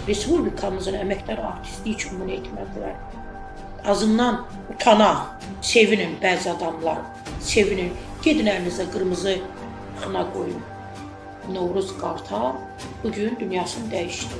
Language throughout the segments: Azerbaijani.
Respublikamızın əməkdar artisti üçün bunu etmədilər. Azından utanaq, sevinin bəzi adamlar, sevinin. Gedin əlinizə qırmızı xına qoyun. Novruz Qartal bugün dünyasını dəyişdi.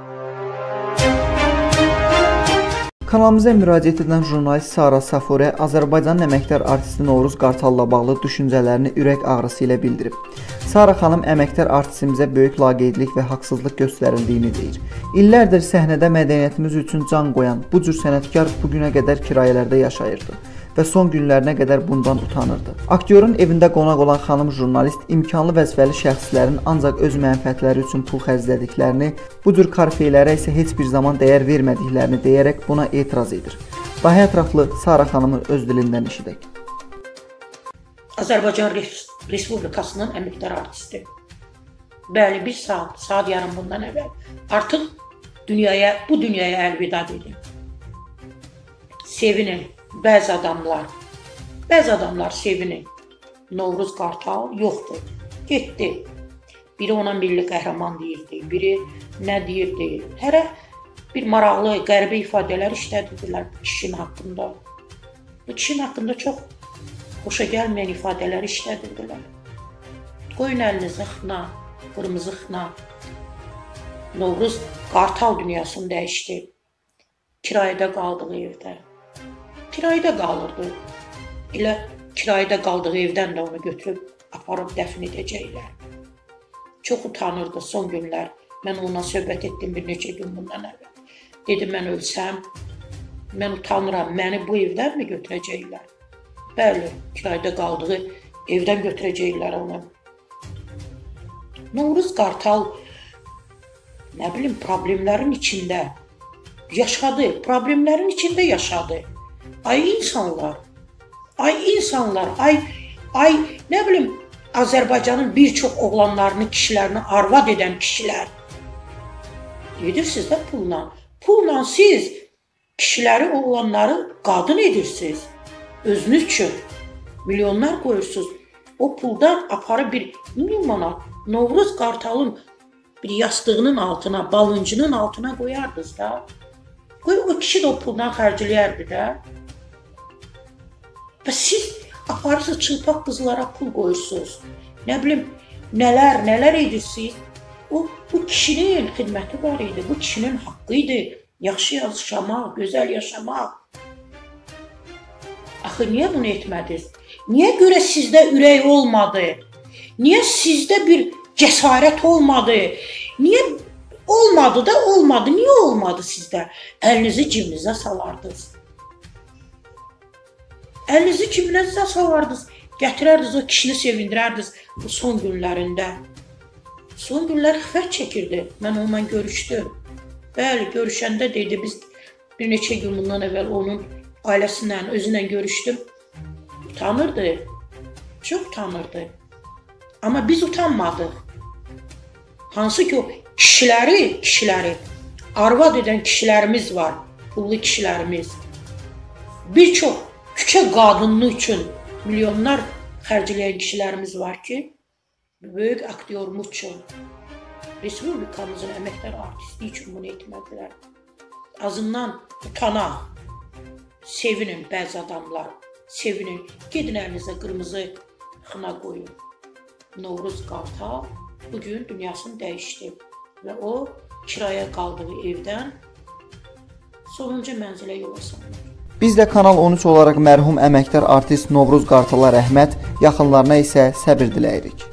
Kanalımıza müraciət edən jurnalist Sara Safure Azərbaycanın əməkdar artisti Novruz Qartalla bağlı düşüncələrini ürək ağrısı ilə bildirib. Sara xanım əməkdar artistimizə böyük laqeydlik və haqsızlıq göstərildiyini deyir. İllərdir səhnədə mədəniyyətimiz üçün can qoyan bu cür sənətkar bugünə qədər kirayələrdə yaşayırdı və son günlərinə qədər bundan utanırdı. Aktyorun evində qonaq olan xanım jurnalist imkanlı vəzifəli şəxslərin ancaq öz mənfəətləri üçün pul xərclədiklərini, bu cür karfeylərə isə heç bir zaman dəyər vermədiklərini deyərək buna etiraz edir. Daha ətraflı Sara xanımın öz dilindən eşidək. Azərbaycan Respublikasının əməkdar artisti. Bəli, bir saat yarım bundan əvvəl artıq bu dünyaya əlvida dedim. Sevinin. Bəzi adamlar sevinin. Novruz Qartal yoxdur. Getdi. Biri ona milli qəhrəman deyirdi, biri nə deyirdi. Hərə bir maraqlı, qəribə ifadələr işlədirdilər bu kişinin haqqında. Bu kişinin haqqında çox xoşa gəlməyən ifadələr işlədirdilər. Qoyun əlinizə xına, qırmızı xına. Novruz Qartal dünyasını dəyişdi. Kirayədə qaldığı evdə. Kirayədə qalırdı. Elə kirayədə qaldığı evdən də onu götürüb aparıb dəfn edəcəklər. Çox utanırdı son günlər. Mən onunla söhbət etdim bir neçə gün bundan əvvəl. Dedim, mən ölsəm, mən utanıram, məni bu evdən mi götürəcəklər? Bəli, kirayədə qaldığı evdən götürəcəklər onu. Novruz Qartal, nə bilim, problemlərin içində yaşadı, Ay insanlar, nə bilim, Azərbaycanın bir çox oğlanlarını, kişilərini arvad edən kişilər. Edirsiniz də pulla. Pulla siz kişiləri, oğlanları qadın edirsiniz. Özünüz üçün milyonlar qoyursunuz. O puldan aparıb bir milyon manat Novruz Qartalın bir yastığının altına, balıncının altına qoyardınız da. O kişi də o puldan xərcləyərdi də. Və siz aparırsınız, çılpaq qızlara pul qoyursunuz. Nə bilim, nələr edirsiniz. Bu kişinin xidməti var idi, bu kişinin haqqı idi. Yaxşı yaşamaq, gözəl yaşamaq. Axı, niyə bunu etmədiniz? Niyə görə sizdə ürək olmadı? Niyə sizdə bir cəsarət olmadı? Niyə olmadı da olmadı? Niyə olmadı sizdə? Əlinizi cibinizə salardınız. Əlinizi cibinizə salardınız. Gətirərdiniz, o kişini sevindirərdiniz bu son günlərində. Son günlər xiffət çəkirdi. Mən onunla görüşdüm. Bəli, görüşəndə dedi, biz bir neçə gün bundan əvvəl onun ailəsindən, özünlə görüşdüm. Utanırdı. Çox utanırdı. Amma biz utanmadıq. Hansı ki o kişiləri arvad edən kişilərimiz var, pullu kişilərimiz. Bir çox küçə qadınlığı üçün milyonlar xərcləyən kişilərimiz var ki, böyük aktyorumuz üçün, Respublikamızın əməkdar artisti üçün bunu etmədilər. Azından utanaq, sevinin bəzi adamlar, sevinin. Gedin əlinizə qırmızı xına qoyun. Novruz Qartal bugün dünyasını dəyişdi və o kiraya qaldığı evdən sonuncu mənzilə yola salınır. Biz də Kanal 13 olaraq mərhum əməkdar artist Novruz Qartala rəhmət, yaxınlarına isə səbir diləyirik.